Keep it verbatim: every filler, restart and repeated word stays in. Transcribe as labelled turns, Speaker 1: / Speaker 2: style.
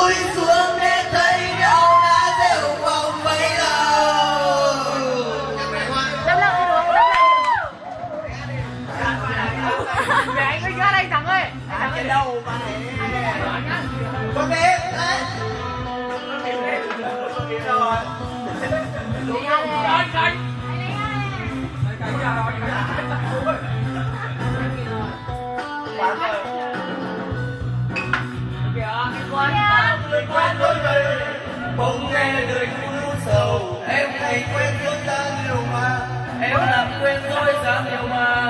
Speaker 1: cúi xuống để thấy nhau đã rêu vòng bấy lâu.
Speaker 2: Đâm lặng đi đúng, đâm lặng. Để anh ra đây thằng ơi. Thằng ở đâu mà
Speaker 1: con bé đấy. Rồi.
Speaker 2: Đi ra đây. Anh
Speaker 1: quen đôi người bỗng nghe lời u sầu, em thấy quen đôi ta nhiều mà em làm quên đôi dáng nhiều mà